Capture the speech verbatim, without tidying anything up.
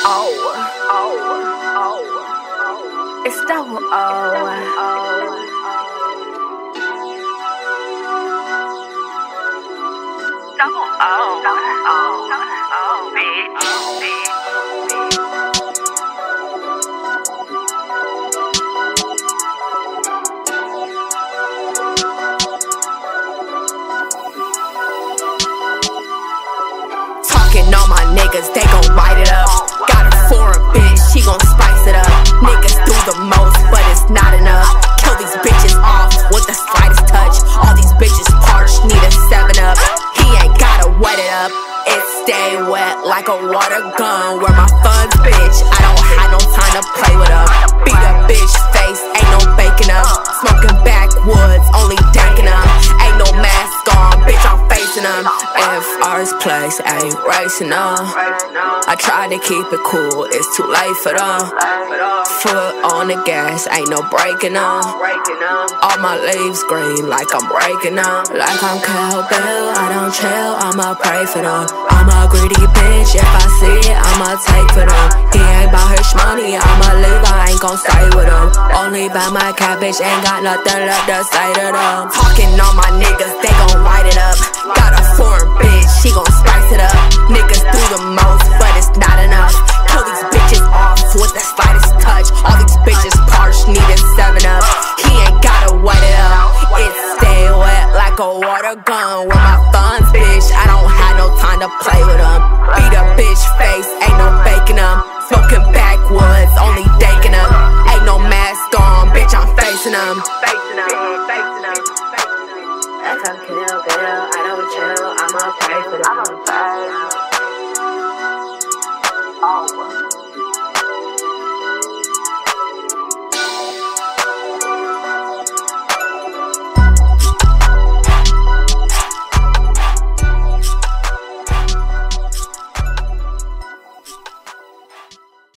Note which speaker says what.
Speaker 1: Oh, oh, oh, it's double O. Double O, oh, oh, bitch, bitch. Talking all my niggas, they gon' write it up. Got a foreign bitch, she gon' spice it up. Niggas do the most, but it's not enough. Kill these bitches off with the slightest touch. All these bitches parched, need a seven up. He ain't gotta wet it up, it stay wet like a water gun. Where my funds, bitch, I don't have no time to play with her. Beat a bitch face, ain't no baking up. Smoking backwoods, only danking up. Ain't no mask on, bitch, I'm facing them. If ours place ain't racing up, I try to keep it cool, it's too late for them. Foot on the gas, ain't no breaking up. All my leaves green like I'm breaking up. Like I'm cowbell, I don't chill, I'ma pray for them. I'm a greedy bitch, if I see it, I'ma take for them. He ain't bout his money, I'ma leave, I ain't gon' stay with him. Only buy my cabbage, ain't got nothing left to say to them. Talking all my niggas, they gon' write it up. Got a foreign bitch, she gon' spice it up. Niggas do the most, but it's not enough. Kill these bitches off with the slightest touch. All these bitches parched, need a seven up. He ain't gotta wet it up, it stay wet like a water gun. With my funds, bitch, I don't have no time to play with them. Beat a bitch face, ain't no faking them. Smoking backwoods, only daking them. Ain't no mask on, bitch, I'm facing them. That's how kill, bill, I don't chill, I'ma pray for them. Oh.